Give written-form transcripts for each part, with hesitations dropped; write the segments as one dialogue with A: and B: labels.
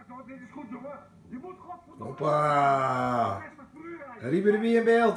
A: dit is goed, jongen. Je moet godverdomme...
B: Hoppa! Rieberby in beeld.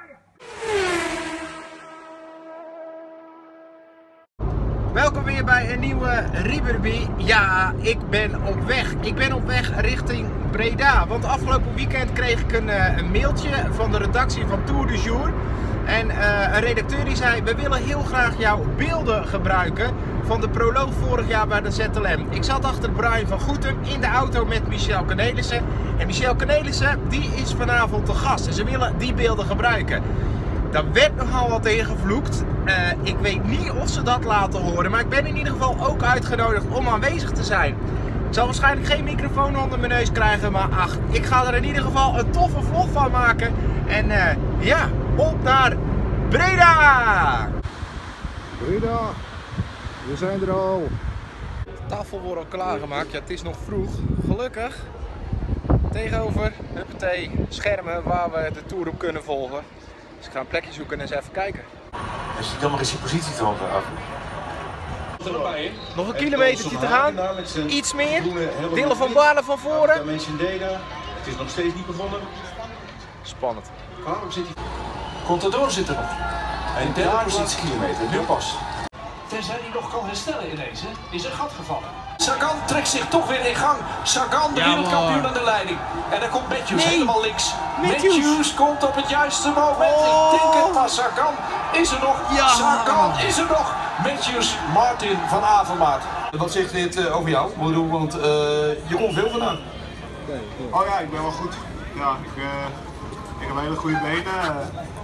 B: Welkom weer bij een nieuwe Rieberby. Ja, ik ben op weg. Ik ben op weg richting Breda. Want afgelopen weekend kreeg ik een mailtje van de redactie van Tour de Jour. En een redacteur die zei, we willen heel graag jouw beelden gebruiken van de proloog vorig jaar bij de ZLM. Ik zat achter Brian van Goetem in de auto met Michel Cornelissen. En Michel Cornelissen die is vanavond te gast en ze willen die beelden gebruiken. Daar werd nogal wat tegen gevloekt. Ik weet niet of ze dat laten horen, maar ik ben in ieder geval ook uitgenodigd om aanwezig te zijn. Ik zal waarschijnlijk geen microfoon onder mijn neus krijgen, maar ach, ik ga er in ieder geval een toffe vlog van maken. En ja, op naar Breda!
C: Breda, we zijn er al.
B: De tafel wordt al klaargemaakt, ja, het is nog vroeg. Gelukkig tegenover schermen waar we de Tour op kunnen volgen. Dus ik ga een plekje zoeken en eens even kijken.
D: Dus je kan nog eens je positie te af.
B: Nog een kilometertje te gaan, iets meer. Dylan van Baarle van voren.
D: Het is nog steeds niet begonnen.
B: Spannend.
D: Waarom zit hij? Contador zit er nog. En derde positie kilometer, nu pas.
E: Tenzij hij nog kan herstellen ineens, hè? Is een gat gevallen.
D: Sagan trekt zich toch weer in gang. Sagan, de wereldkampioen aan de leiding. En dan komt Matthews helemaal links. Matthews komt op het juiste moment. Ik denk het, maar Sagan is er nog.
B: Ja.
D: Sagan is er nog. Matthews, Martin van Avermaat. Wat zegt dit over jou? Want je komt veel vandaan.
C: Oh ja, ik ben wel goed. Ja, ik heb hele goede benen.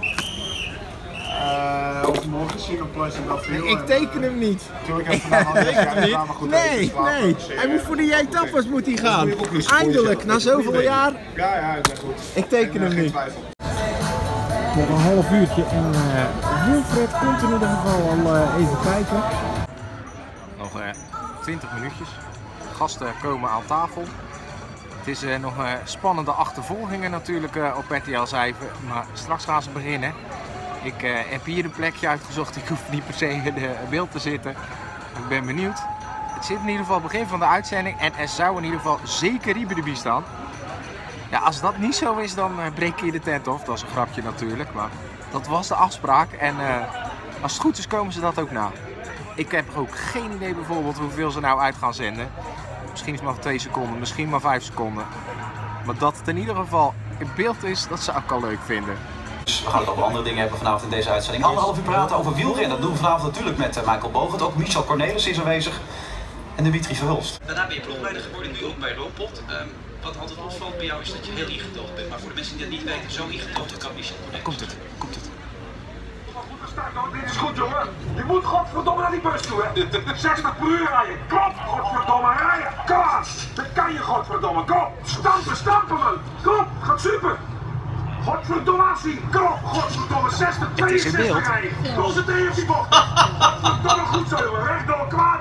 C: Overmorgen zie ik een plasje dat veel.
B: Ik teken hem niet.
C: Natuurlijk heb ik vandaag al goed.
B: Nee. Hij moet voor de etappes moet hij gaan. Eindelijk, na zoveel jaar.
C: Ja, ik ben goed.
B: Ik teken hem niet.
F: Nog een half uurtje en Wilfred komt in ieder geval al even kijken.
B: Nog 20 minuutjes. Gasten komen aan tafel. Het is nog spannende achtervolgingen natuurlijk op RTL 7, maar straks gaan ze beginnen. Ik heb hier een plekje uitgezocht, ik hoef niet per se in beeld te zitten. Ik ben benieuwd. Het zit in ieder geval begin van de uitzending en er zou in ieder geval zeker Rieberby staan. Ja, als dat niet zo is, dan breek je de tent af. Dat is een grapje natuurlijk, maar dat was de afspraak. En als het goed is, komen ze dat ook na. Ik heb ook geen idee bijvoorbeeld hoeveel ze nou uit gaan zenden. Misschien is het maar 2 seconden, misschien maar 5 seconden. Maar dat het in ieder geval in beeld is, dat zou ik al leuk vinden.
G: Dus we gaan het over andere dingen hebben vanavond in deze uitzending. 1,5 uur praten over wielrennen. Dat doen we vanavond natuurlijk met Michael Bogert. Ook Michel Cornelissen is aanwezig. En Dimitri Verhulst.
H: Daarna ben je ploegleider geworden, nu ook bij Roompot. Wat altijd opvalt bij jou is dat je heel ingetogen bent. Maar voor de mensen die dat niet weten, zo ingetogen kan Michel Cornelissen.
B: Komt het.
A: Dit is goed, jongen. Je moet godverdomme naar die bus toe, hè. 60 per uur rijden. Kom, godverdomme, rijden. Kom aan. Dat kan je, godverdomme. Kom. Stampen, man. Kom, gaat super. Godverdomme aanzien. Kom, godverdomme, 60, 62 rijden. Concentreer op die bocht. Godverdomme goed zo, jongen. Rechtdoor, kwaad.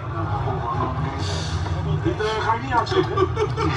A: Dit ga ik niet aanzoeken.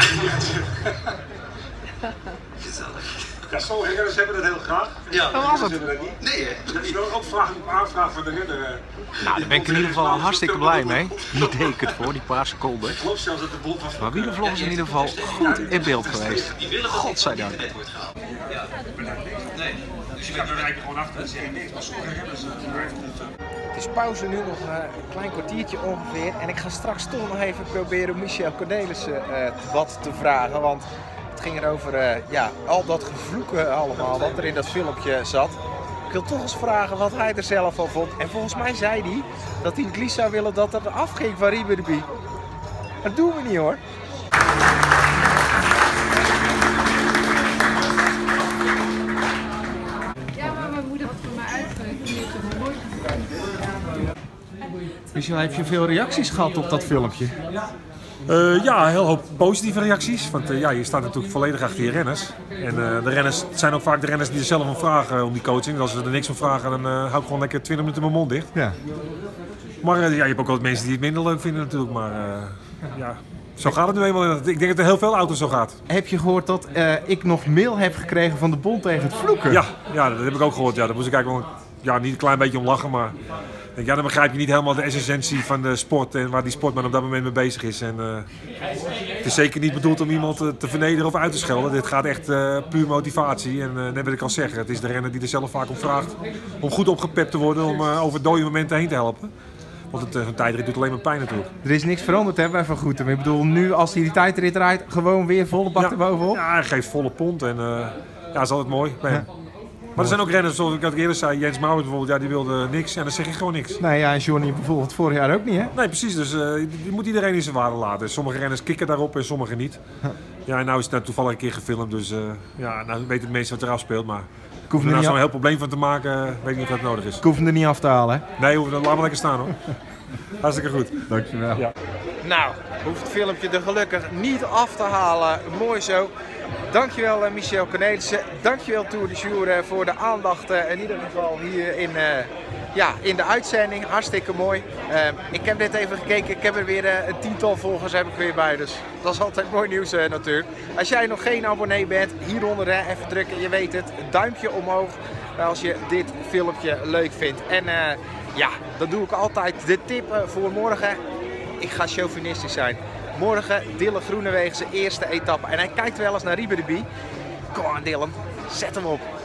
D: Ja, sommige renners hebben dat heel graag.
H: Ja,
B: Dat was het.
H: nee hè?
D: Dat is wel ook aanvraag van de renner.
B: Nou, daar ben ik in ieder geval hartstikke blij mee. Hier deed ik het voor, die paar seconden.
D: Ik geloof zelfs dat de bond van...
B: Maar wielervlog is in ieder geval goed in beeld geweest. Godzijdank.
H: Ja. Nee. Dus je bent er eigenlijk gewoon achter en zeg je niks. Maar sommige renners blijven goed.
B: Het is pauze nu nog een klein kwartiertje ongeveer. En ik ga straks toch nog even proberen Michel Cornelissen wat te vragen. Want het ging erover al dat gevloeken allemaal wat er in dat filmpje zat. Ik wil toch eens vragen wat hij er zelf van vond. En volgens mij zei hij dat hij het liefst zou willen dat het afging van Rieberby. Dat doen we niet hoor.
I: Ja, maar mijn moeder had voor mij uitgelegd. Die heeft het nog nooit gezien.
F: Michel, heb je veel reacties gehad op dat filmpje?
J: Ja, een heel hoop positieve reacties. Want je staat natuurlijk volledig achter je renners. En de renners het zijn ook vaak de renners die er zelf om vragen om die coaching. Als ze er niks van vragen, dan hou ik gewoon lekker 20 minuten mijn mond dicht.
F: Ja.
J: Maar je hebt ook wel mensen die het minder leuk vinden natuurlijk. Maar zo gaat het nu eenmaal. Ik denk dat er heel veel auto's zo gaat.
F: Heb je gehoord dat ik nog mail heb gekregen van de bond tegen het vloeken?
J: Ja, dat heb ik ook gehoord. Ja, daar moest ik eigenlijk wel niet een klein beetje om lachen. Maar Ja, dan begrijp je niet helemaal de essentie van de sport en waar die sportman op dat moment mee bezig is. En, het is zeker niet bedoeld om iemand te vernederen of uit te schelden. Dit gaat echt puur motivatie. En net wil ik al zeggen, het is de renner die er zelf vaak om vraagt om goed opgepept te worden, om over dode momenten heen te helpen. Want een tijdrit doet alleen maar pijn natuurlijk.
B: Er is niks veranderd hè, bij Van Goetem. Ik bedoel, nu als hij die tijdrit rijdt, gewoon weer volle bak erbovenop.
J: Ja, hij geeft volle pond en dat is altijd mooi bij hem. Maar er zijn ook renners, zoals ik al eerder zei, Jens Maurits bijvoorbeeld, ja, die wilde niks en dan zeg je gewoon niks.
B: Nee, ja, en Johnny bijvoorbeeld vorig jaar ook niet, hè?
J: Nee, precies. Dus je moet iedereen in zijn waarde laten. Sommige renners kikken daarop en sommige niet. Ja, en nou is het toevallig een keer gefilmd, dus ja, nou weten de mensen wat er afspeelt, maar om er nou zo'n heel probleem van te maken, weet ik niet of dat nodig is.
B: Ik hoef hem er niet af te halen, hè?
J: Nee, laat maar lekker staan, hoor. Hartstikke goed.
B: Dankjewel.
J: Ja.
B: Nou, hoeft het filmpje er gelukkig niet af te halen. Mooi zo. Dankjewel Michel Cornelissen. Dankjewel Tour de Jour voor de aandacht in ieder geval hier in de uitzending. Hartstikke mooi. Ik heb net even gekeken. Ik heb er weer een 10-tal volgers heb ik weer bij. Dus dat is altijd mooi nieuws natuurlijk. Als jij nog geen abonnee bent, hieronder even drukken. Je weet het. Een duimpje omhoog als je dit filmpje leuk vindt. En ja, dat doe ik altijd. De tip voor morgen. Ik ga chauvinistisch zijn. Morgen Dylan Groenewegen zijn eerste etappe. En hij kijkt wel eens naar Rieberby. Kom aan Dylan, zet hem op.